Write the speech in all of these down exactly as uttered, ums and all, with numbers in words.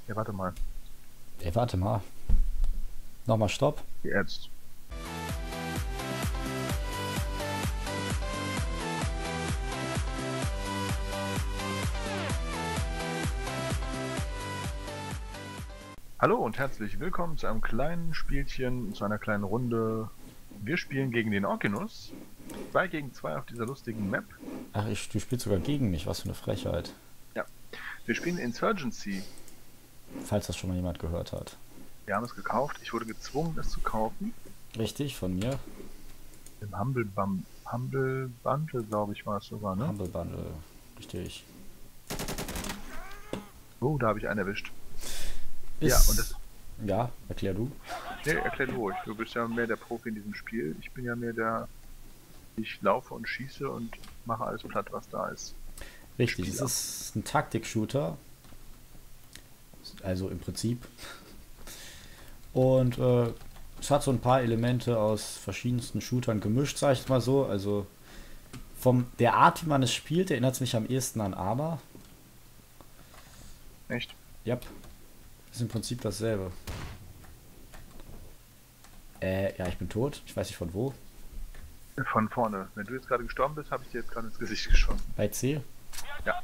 Ja, warte mal. Ey, warte mal. Nochmal Stopp. Jetzt. Hallo und herzlich willkommen zu einem kleinen Spielchen, zu einer kleinen Runde. Wir spielen gegen den Orkinus. Zwei gegen zwei auf dieser lustigen Map. Ach, ich, du spielst sogar gegen mich. Was für eine Frechheit. Ja. Wir spielen Insurgency. Falls das schon mal jemand gehört hat. Wir haben es gekauft. Ich wurde gezwungen, es zu kaufen. Richtig, von mir. Im Humble, Bum Humble Bundle, glaube ich, war es sogar, ne? Humble Bundle. Richtig. Oh, da habe ich einen erwischt. Ist, Ja, und das... Ja, erklär du. Nee, erklär du ruhig. Du bist ja mehr der Profi in diesem Spiel. Ich bin ja mehr der... Ich laufe und schieße und mache alles platt, was da ist. Richtig, Spieler. es ist ein Taktik-Shooter. Also im Prinzip. Und äh, es hat so ein paar Elemente aus verschiedensten Shootern gemischt, sag ich mal so. Also von der Art, wie man es spielt, erinnert es mich am ehesten an Arma. Echt? Yep. Ist im Prinzip dasselbe. Äh, ja, ich bin tot. Ich weiß nicht von wo. Von vorne. Wenn du jetzt gerade gestorben bist, habe ich dir jetzt gerade ins Gesicht geschossen. Bei C? Ja.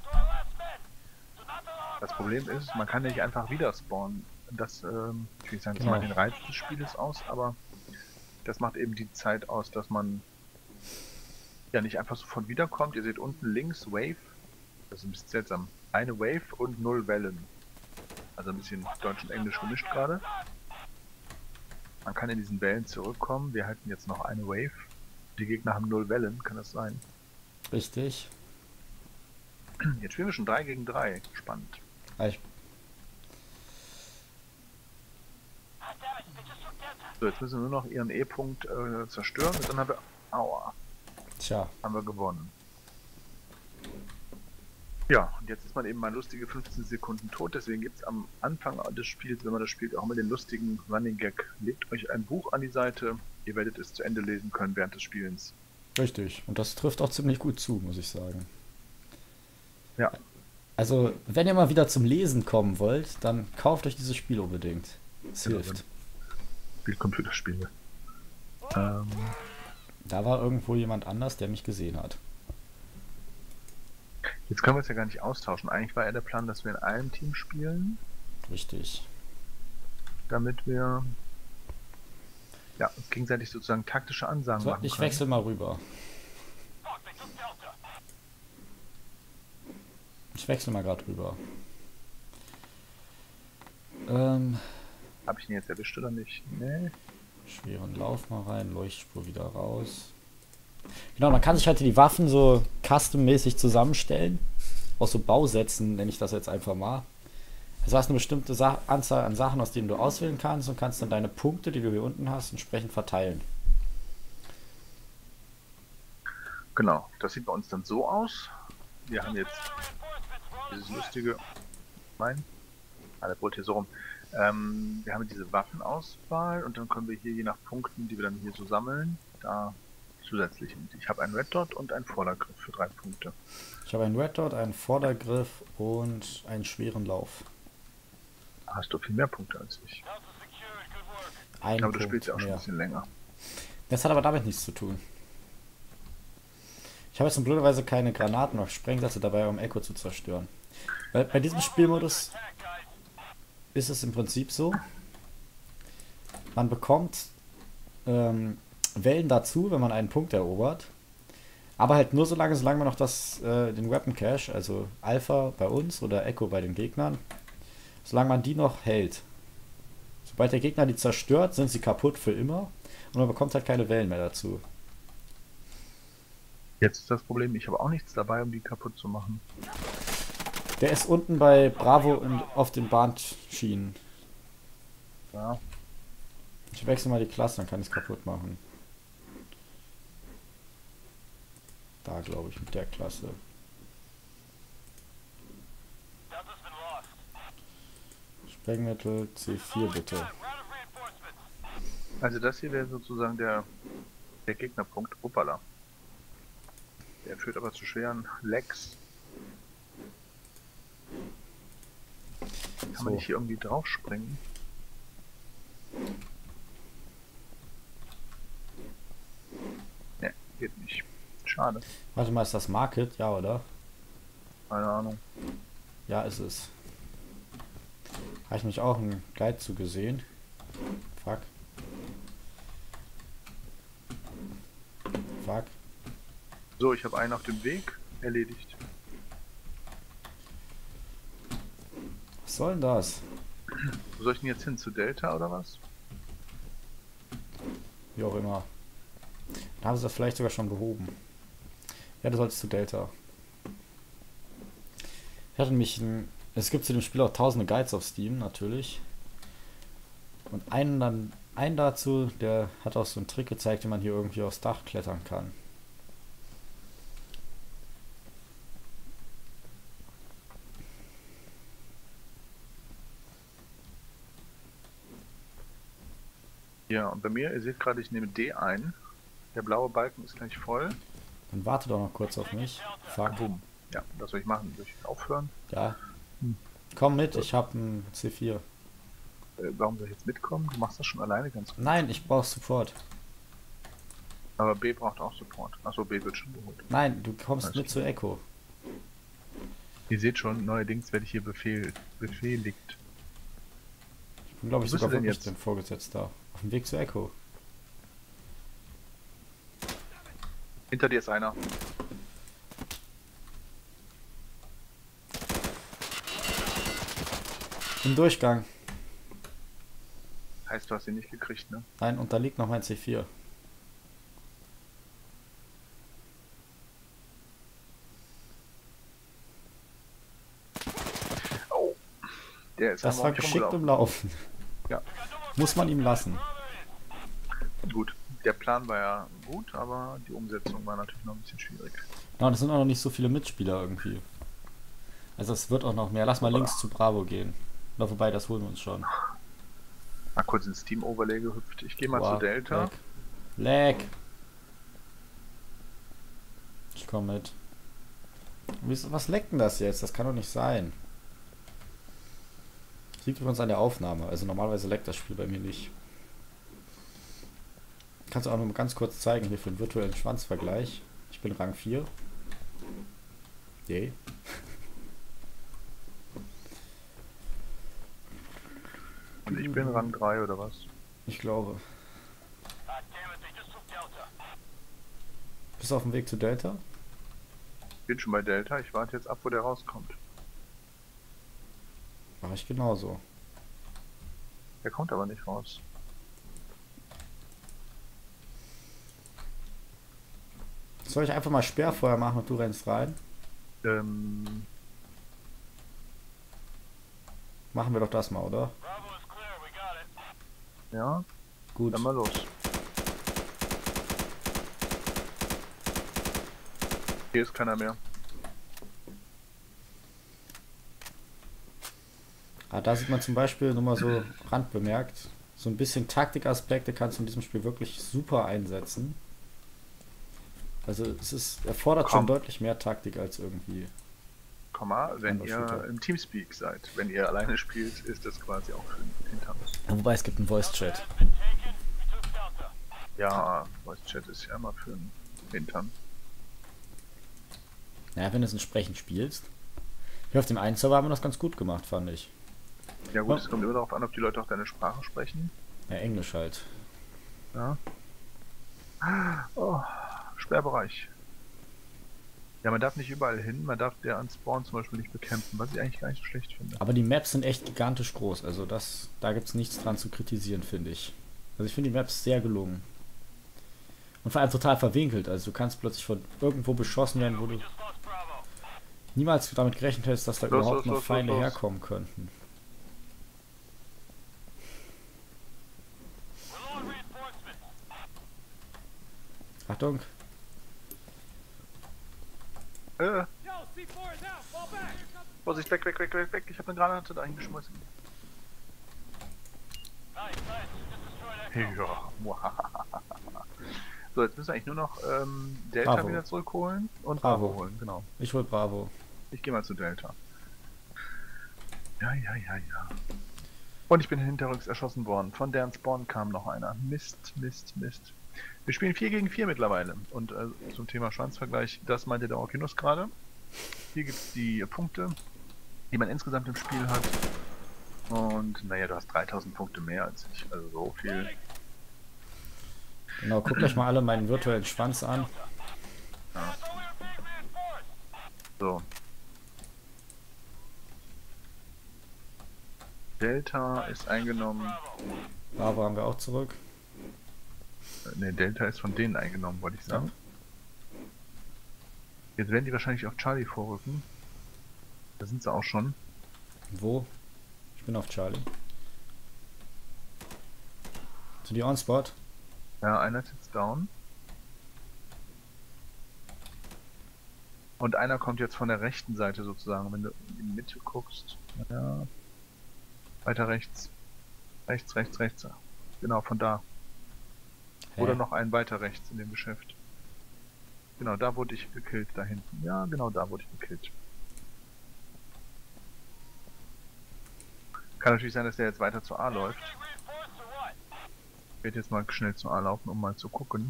Das Problem ist, man kann nicht einfach wieder spawnen. Das, ähm, ich will nicht sagen, das Genau. macht den Reiz des Spieles aus, aber das macht eben die Zeit aus, dass man ja nicht einfach sofort wiederkommt. Ihr seht unten links Wave. Das ist ein bisschen seltsam. Eine Wave und null Wellen. Also ein bisschen Deutsch und Englisch gemischt gerade. Man kann in diesen Wellen zurückkommen. Wir halten jetzt noch eine Wave. Die Gegner haben null Wellen, kann das sein? Richtig. Jetzt spielen wir schon drei gegen drei. Spannend. Ah, ich, So, jetzt müssen wir nur noch ihren E-Punkt äh, zerstören und dann haben wir... Aua. tja. Haben wir gewonnen. Ja, und jetzt ist man eben mal lustige fünfzehn Sekunden tot, deswegen gibt es am Anfang des Spiels, wenn man das spielt, auch immer den lustigen Running Gag. Legt euch ein Buch an die Seite, ihr werdet es zu Ende lesen können während des Spielens. Richtig. Und das trifft auch ziemlich gut zu, muss ich sagen. Ja, Also, wenn ihr mal wieder zum Lesen kommen wollt, dann kauft euch dieses Spiel unbedingt. Es Genau. hilft. spielt Computerspiele. Ähm, Da war irgendwo jemand anders, der mich gesehen hat. jetzt können wir es ja gar nicht austauschen. Eigentlich war ja der Plan, dass wir in einem Team spielen, Richtig. damit wir ja, uns gegenseitig sozusagen taktische Ansagen So, machen ich können. wechsle mal rüber. Ich wechsle mal gerade rüber. Ähm, Habe ich ihn jetzt erwischt oder nicht? Nee. schweren Lauf mal rein, Leuchtspur wieder raus. Genau, man kann sich halt die Waffen so custom-mäßig zusammenstellen. Aus so Bausätzen nenne ich das jetzt einfach mal. Also du hast eine bestimmte Sa Anzahl an Sachen, aus denen du auswählen kannst und kannst dann deine Punkte, die du hier unten hast, entsprechend verteilen. Genau, das sieht bei uns dann so aus. Wir haben jetzt dieses lustige... Nein? Ah, der wollte hier so rum. Ähm, wir haben diese Waffenauswahl und dann können wir hier je nach Punkten, die wir dann hier so sammeln, da zusätzlich. Ich habe einen Red Dot und einen Vordergriff für drei Punkte. Ich habe einen Red Dot, einen Vordergriff und einen schweren Lauf. Da hast du viel mehr Punkte als ich. Ein Aber du Punkt spielst ja auch schon ein mehr. bisschen länger. Das hat aber damit nichts zu tun. Ich habe jetzt nun blöderweise keine Granaten oder Sprengsätze dabei, um Echo zu zerstören. Weil bei diesem Spielmodus ist es im Prinzip so, man bekommt ähm, Wellen dazu, wenn man einen Punkt erobert. Aber halt nur so lange, solange man noch das, äh, den Weapon Cache, also Alpha bei uns oder Echo bei den Gegnern, solange man die noch hält. Sobald der Gegner die zerstört, sind sie kaputt für immer und man bekommt halt keine Wellen mehr dazu. Jetzt ist das Problem, ich habe auch nichts dabei, um die kaputt zu machen. Der ist unten bei Bravo und auf den Bahnschienen. Ja, Ich wechsle mal die Klasse, dann kann ich es kaputt machen. Da glaube ich mit der Klasse. Sprengmittel C vier bitte. also das hier wäre sozusagen der, der Gegnerpunkt. Uppala. Der führt aber zu schweren Lecks. Kann Kann man So. nicht hier irgendwie drauf springen? Ne, geht nicht. Schade. Warte mal, ist das Market? Ja, oder? Keine Ahnung. Ja, ist es. Habe ich mich auch einen Guide zu gesehen. Fuck. Fuck. So, ich habe einen auf dem Weg. Erledigt. Was soll denn das? Wo soll ich denn jetzt hin? Zu Delta oder was? Wie auch immer. Da haben sie das vielleicht sogar schon behoben. Ja, du solltest zu Delta. Ich hatte nämlich ein... Es gibt zu dem Spiel auch tausende Guides auf Steam, natürlich. Und einen dann... Einen dazu, der hat auch so einen Trick gezeigt, wie man hier irgendwie aufs Dach klettern kann. Ja, und bei mir, ihr seht gerade, ich nehme D ein. Der blaue Balken ist gleich voll. Dann warte doch noch kurz auf mich. Fuck. Boom. Ja, was soll ich machen? Soll ich aufhören? Ja. Hm. Komm mit, ich hab ein C vier. Äh, warum soll ich jetzt mitkommen? Du machst das schon alleine ganz gut. Nein, ich brauch Support. Aber B braucht auch Support. Achso, B wird schon geholt. Nein, du kommst Alles mit zu Echo. Ihr seht schon, neuerdings werde ich hier befehl, befehligt. Ich bin, glaube ich, Wo bist sogar du denn wirklich jetzt? den Vorgesetzter. Auf dem Weg zu Echo. Hinter dir ist einer. Im Durchgang. Heißt, du hast ihn nicht gekriegt, ne? Nein, und da liegt noch mein C vier. Oh! Der ist Das aber war auch nicht geschickt im rumgelaufen. Laufen. Ja, Muss man ihm lassen. gut. Der Plan war ja gut, aber die Umsetzung war natürlich noch ein bisschen schwierig. Ja, und es sind auch noch nicht so viele Mitspieler irgendwie. Also es wird auch noch mehr. Lass mal Opa. links zu Bravo gehen. Oder wobei, das holen wir uns schon. Mal kurz ins Team-Overlay gehüpft. Ich gehe mal Boah, zu Delta. Lag. Lag. Ich komme mit. Wieso- Was leckt denn das jetzt? Das kann doch nicht sein. Das liegt übrigens an der Aufnahme. Also normalerweise leckt das Spiel bei mir nicht. Kannst du auch noch mal ganz kurz zeigen hier für den virtuellen Schwanzvergleich. Ich bin Rang vier. Yay. Und ich bin Rang drei oder was? Ich glaube. Bist du auf dem Weg zu Delta? Ich bin schon bei Delta. Ich warte jetzt ab, wo der rauskommt. Mache ich genauso. Der kommt aber nicht raus. Soll ich einfach mal Sperrfeuer machen und du rennst rein? Ähm, Machen wir doch das mal, oder? ja, Gut. dann mal los. Hier ist keiner mehr. Ah, da sieht man zum Beispiel, nur mal so randbemerkt, so ein bisschen Taktikaspekte kannst du in diesem Spiel wirklich super einsetzen. Also es ist, erfordert Komm. schon deutlich mehr Taktik als irgendwie. Komma, wenn Anderer ihr Shooter. im Teamspeak seid. Wenn ihr alleine spielt, ist das quasi auch für den Hintern. Ja, wobei es gibt einen Voice-Chat. Ja, Voice Chat ist ja immer für den Hintern. Naja, wenn du es entsprechend spielst. Hier auf dem einen Server haben wir das ganz gut gemacht, fand ich. Ja gut, Oh. es kommt immer darauf an, ob die Leute auch deine Sprache sprechen. Ja, Englisch halt. Ja. Oh, Sperrbereich. Ja, man darf nicht überall hin, man darf der an Spawn zum Beispiel nicht bekämpfen, was ich eigentlich gar nicht so schlecht finde. Aber die Maps sind echt gigantisch groß. Also das, da gibt es nichts dran zu kritisieren, finde ich. Also ich finde die Maps sehr gelungen. Und vor allem total verwinkelt. Also du kannst plötzlich von irgendwo beschossen werden, wo du niemals damit gerechnet hättest, dass da Los, überhaupt los, noch los, Feinde los, los. herkommen könnten. Achtung. Äh. Vorsicht, weg, weg, weg, weg, weg. Ich habe eine Granate da hingeschmissen. Ja. So, jetzt müssen wir eigentlich nur noch ähm, Delta Bravo. wieder zurückholen und Bravo. Bravo holen, genau. Ich hol Bravo. Ich gehe mal zu Delta. Ja, ja, ja, ja. Und ich bin hinterrücks erschossen worden. Von deren Spawn kam noch einer. Mist, Mist, Mist. Wir spielen vier gegen vier mittlerweile. Und äh, zum Thema Schwanzvergleich, das meinte der Orkinus gerade. Hier gibt es die Punkte, die man insgesamt im Spiel hat. Und naja, du hast dreitausend Punkte mehr als ich. Also so viel. Genau, guckt euch mal alle meinen virtuellen Schwanz an. Ja. So. Delta ist eingenommen. Bravo haben wir auch zurück. Ne, Delta ist von denen eingenommen, wollte ich sagen. Jetzt werden die wahrscheinlich auf Charlie vorrücken. Da sind sie auch schon. Wo? Ich bin auf Charlie. Sind die on-spot? Ja, einer ist jetzt down. Und einer kommt jetzt von der rechten Seite sozusagen, wenn du in die Mitte guckst. Ja. Weiter rechts. Rechts, rechts, rechts. Genau, von da. Hä? Oder noch ein weiter rechts in dem Geschäft. Genau, da wurde ich gekillt, da hinten. Ja, genau, da wurde ich gekillt. Kann natürlich sein, dass der jetzt weiter zu A läuft. Ich werde jetzt mal schnell zu A laufen, um mal zu gucken.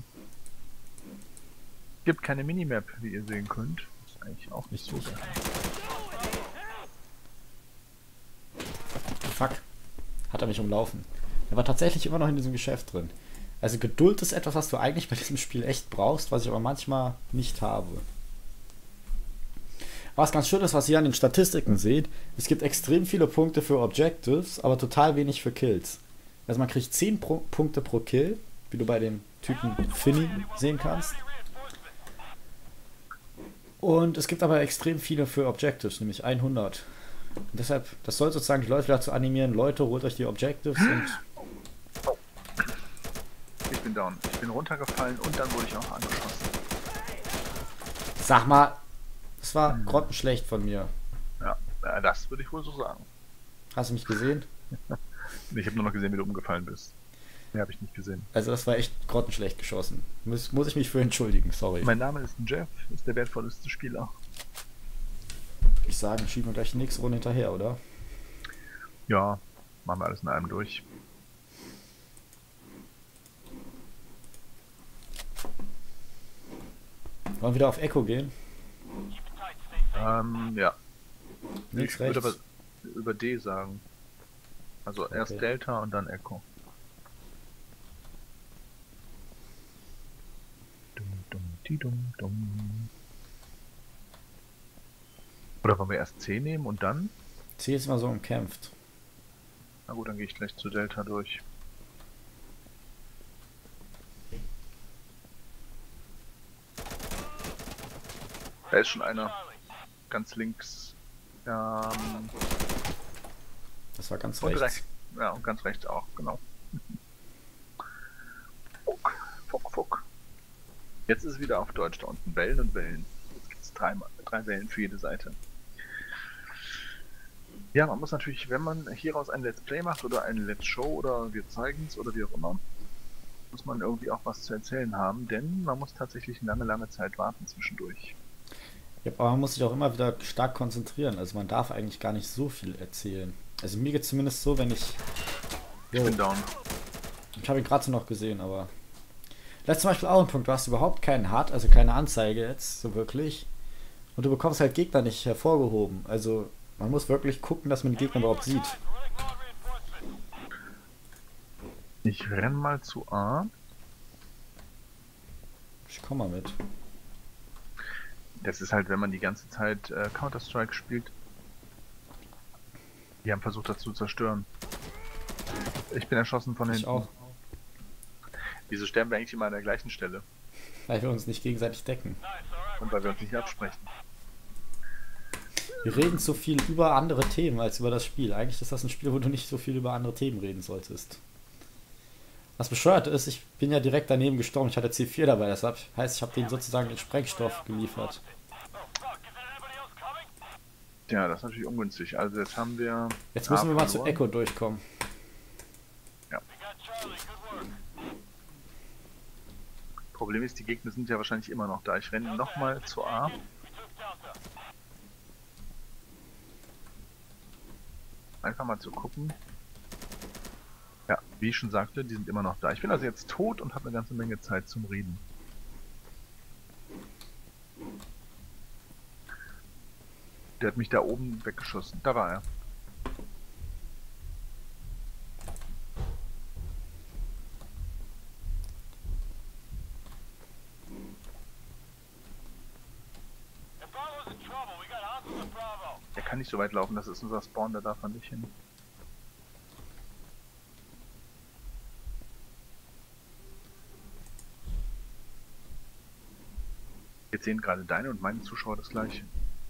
Gibt keine Minimap, wie ihr sehen könnt. Das ist eigentlich auch nicht so geil. Fuck. Hat er mich umlaufen. Er war tatsächlich immer noch in diesem Geschäft drin. Also Geduld ist etwas, was du eigentlich bei diesem Spiel echt brauchst, was ich aber manchmal nicht habe. Was ganz schön ist, was ihr an den Statistiken seht, es gibt extrem viele Punkte für Objectives, aber total wenig für Kills. Also man kriegt zehn pro Punkte pro Kill, wie du bei dem Typen Finny sehen kannst. Und es gibt aber extrem viele für Objectives, nämlich hundert. Und deshalb, das soll sozusagen die Leute dazu animieren, Leute, holt euch die Objectives und... Ich bin down. Ich bin runtergefallen und dann wurde ich auch angeschossen. Sag mal, das war hm. grottenschlecht von mir. Ja, das würde ich wohl so sagen. Hast du mich gesehen? Ich habe nur noch gesehen, wie du umgefallen bist. Mehr habe ich nicht gesehen. Also das war echt grottenschlecht geschossen. Muss, muss ich mich für entschuldigen, sorry. Mein Name ist Jeff, ist der wertvollste Spieler. Ich sage, schieben wir gleich die nächste Runde hinterher, oder? Ja, machen wir alles in einem durch. Wollen wir wieder auf Echo gehen? Ähm, ja. Links, ich würde rechts. aber über D sagen. Also erst Okay. Delta und dann Echo. Dum, dum, di, dum, dum. Oder wollen wir erst C nehmen und dann? C ist immer so umkämpft. Na gut, dann gehe ich gleich zu Delta durch. Da ist schon einer. Ganz links. Ähm, Das war ganz und rechts. rechts. Ja, und ganz rechts auch, genau. Fuck, fuck, fuck. Jetzt ist es wieder auf Deutsch da unten. Wellen und Wellen. Jetzt gibt es drei, drei Wellen für jede Seite. Ja, man muss natürlich, wenn man hieraus ein Let's Play macht oder ein Let's Show oder wir zeigen es oder wie auch immer, muss man irgendwie auch was zu erzählen haben, denn man muss tatsächlich eine lange, lange Zeit warten zwischendurch. Ja, aber man muss sich auch immer wieder stark konzentrieren. Also man darf eigentlich gar nicht so viel erzählen. Also mir geht es zumindest so, wenn ich... Ich bin down. Ich habe ihn gerade so noch gesehen, aber... Das ist zum Beispiel auch ein Punkt. Du hast überhaupt keinen H U D, also keine Anzeige jetzt, so wirklich. Und du bekommst halt Gegner nicht hervorgehoben. Also man muss wirklich gucken, dass man die Gegner überhaupt sieht. Ich renn mal zu A. Ich komme mal mit. Das ist halt, wenn man die ganze Zeit äh, Counter-Strike spielt. Die haben versucht, das zu zerstören. Ich bin erschossen von Ich hinten. auch. Wieso sterben wir eigentlich immer an der gleichen Stelle? Weil wir uns nicht gegenseitig decken. Und weil wir uns nicht absprechen. Wir reden zu viel über andere Themen als über das Spiel. Eigentlich ist das ein Spiel, wo du nicht so viel über andere Themen reden solltest. Was bescheuert ist, ich bin ja direkt daneben gestorben. Ich hatte C vier dabei, deshalb heißt, ich habe denen sozusagen den Sprengstoff geliefert. Ja, das ist natürlich ungünstig. Also jetzt haben wir... Jetzt müssen A wir mal zu verloren. Echo durchkommen. Ja. Problem ist, die Gegner sind ja wahrscheinlich immer noch da. Ich renne nochmal zu A. einfach mal zu gucken. Ja, wie ich schon sagte, die sind immer noch da. Ich bin also jetzt tot und habe eine ganze Menge Zeit zum Reden. Der hat mich da oben weggeschossen. Da war er. Der kann nicht so weit laufen, das ist unser Spawn, da darf er nicht hin. Jetzt sehen gerade deine und meine Zuschauer das gleiche.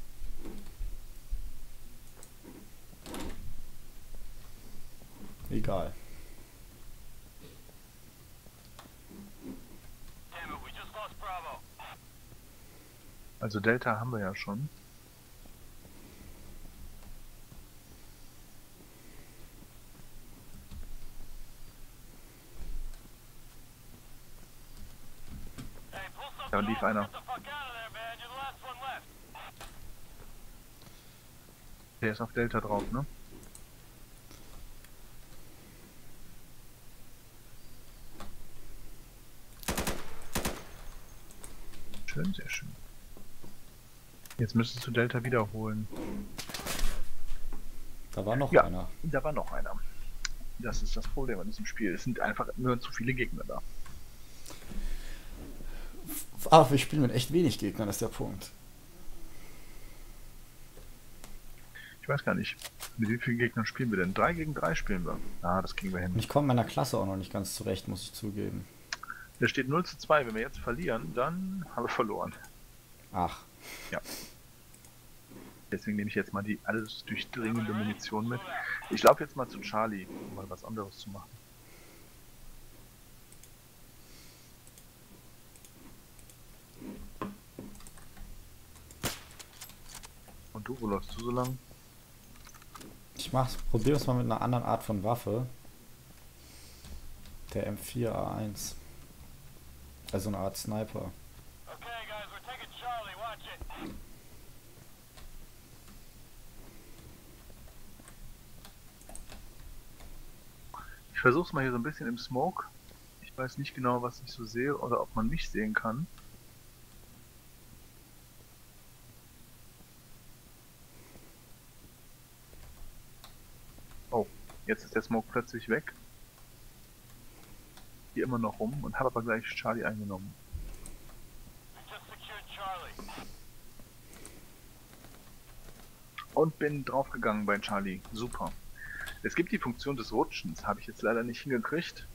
Egal. Also Delta haben wir ja schon. Da lief einer. Der ist auf Delta drauf, ne? Schön, sehr schön. Jetzt müsstest du Delta wiederholen. Da war noch Ja, einer. Da war noch einer. Das ist das Problem an diesem Spiel. Es sind einfach nur zu viele Gegner da. Ah, wir spielen mit echt wenig Gegnern, das ist der Punkt. Ich weiß gar nicht, mit wie vielen Gegnern spielen wir denn? Drei gegen drei spielen wir. Ah, das kriegen wir hin. Und ich komme meiner Klasse auch noch nicht ganz zurecht, muss ich zugeben. Da steht null zu zwei. Wenn wir jetzt verlieren, dann haben wir verloren. Ach. Ja. Deswegen nehme ich jetzt mal die alles durchdringende Munition mit. Ich laufe jetzt mal zu Charlie, um mal was anderes zu machen. Und du, wo läufst du so lang? Ich mach's, probiere es mal mit einer anderen Art von Waffe. Der M vier A eins. Also eine Art Sniper. Ich versuch's mal hier so ein bisschen im Smoke. Ich weiß nicht genau, was ich so sehe oder ob man mich sehen kann. Oh, jetzt ist der Smoke plötzlich weg. Hier immer noch rum und habe aber gleich Charlie eingenommen. Und bin draufgegangen bei Charlie. Super. Es gibt die Funktion des Rutschens, habe ich jetzt leider nicht hingekriegt.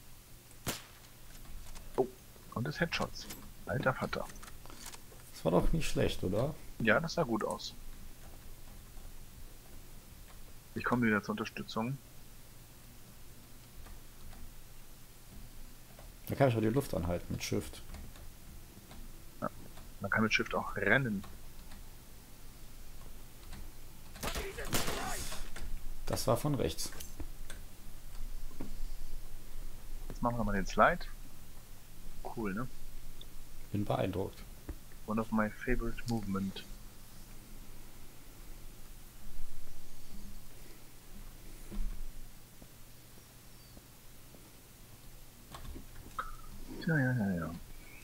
Oh, und des Headshots. Alter Vater. Das war doch nicht schlecht, oder? Ja, das sah gut aus. Ich komme wieder zur Unterstützung. Da kann ich auch die Luft anhalten mit Shift. Ja, man kann mit Shift auch rennen. Das war von rechts. Jetzt machen wir mal den Slide. Cool, ne? Bin beeindruckt. One of my favorite movement. Ja, ja, ja, ja.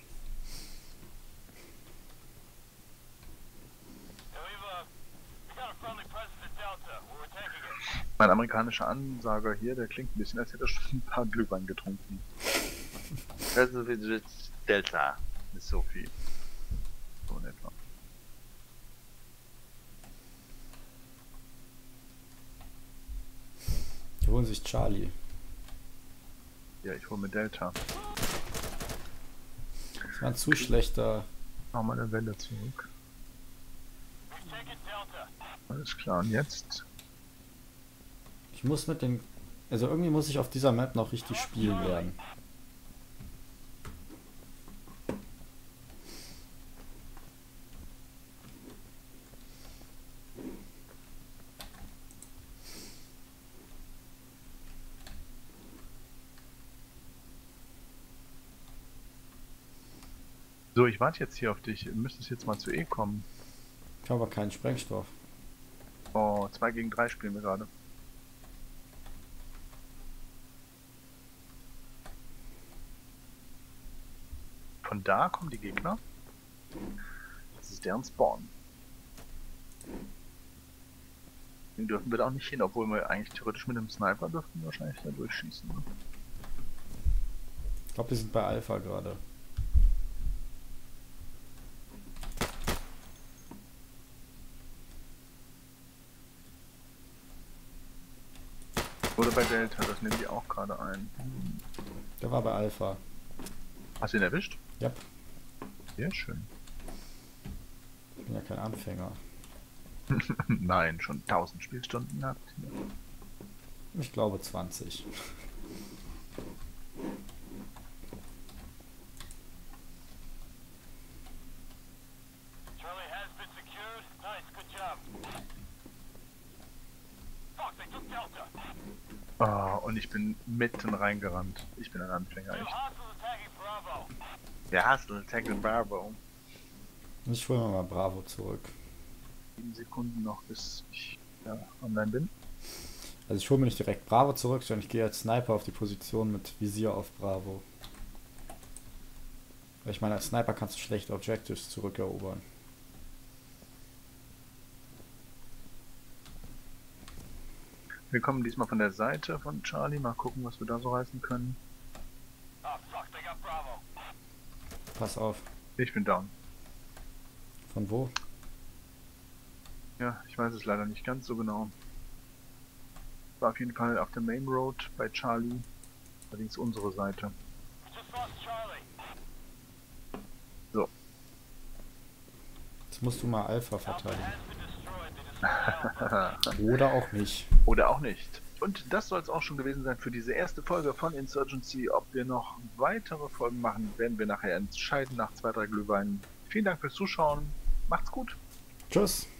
Mein amerikanischer Ansager hier, der klingt ein bisschen, als hätte er schon ein paar Glühwein getrunken. Also wie jetzt Delta. Mit Sophie. So in etwa. Die holen sich Charlie. Ja, ich hole mir Delta. Das war ein zu schlechter. Mach mal eine Welle zurück. Alles klar, und jetzt? Ich muss mit den. Also irgendwie muss ich auf dieser Map noch richtig spielen werden. So, ich warte jetzt hier auf dich. Du müsstest jetzt mal zu E kommen. Ich habe aber keinen Sprengstoff. Oh, zwei gegen drei spielen wir gerade. Von da kommen die Gegner. Das ist deren Spawn. Den dürfen wir da auch nicht hin, obwohl wir eigentlich theoretisch mit einem Sniper dürften wir wahrscheinlich da durchschießen. Ne? Ich glaube, die sind bei Alpha gerade. Oder bei Delta, das nehmen die auch gerade ein. Der war bei Alpha. Hast du ihn erwischt? Ja. Sehr schön. Ich bin ja kein Anfänger. Nein, schon tausend Spielstunden gehabt. Ich glaube zwanzig. Charlie has been secured. Nice, good job. Fuck, they took Delta. Ah, und ich bin mitten reingerannt. Ich bin ein Anfänger, Two echt. hostiles attacking Bravo. Der Hustle, Tackle Bravo. Ich hole mir mal Bravo zurück. sieben Sekunden noch, bis ich ja, online bin. Also ich hole mir nicht direkt Bravo zurück, sondern ich gehe als Sniper auf die Position mit Visier auf Bravo. Weil ich meine, als Sniper kannst du schlecht Objectives zurückerobern. Wir kommen diesmal von der Seite von Charlie. Mal gucken, was wir da so reißen können. Oh fuck, they got Bravo. Pass auf. Ich bin down. Von wo? Ja, ich weiß es leider nicht ganz so genau. War auf jeden Fall auf der Main Road bei Charlie. Allerdings unsere Seite. We just lost Charlie. So. Jetzt musst du mal Alpha Alpha verteidigen. has been destroyed. They destroyed Alpha. Oder auch nicht. Oder auch nicht. Und das soll es auch schon gewesen sein für diese erste Folge von Insurgency. Ob wir noch weitere Folgen machen, werden wir nachher entscheiden nach zwei, drei Glühweinen. Vielen Dank fürs Zuschauen. Macht's gut. Tschüss.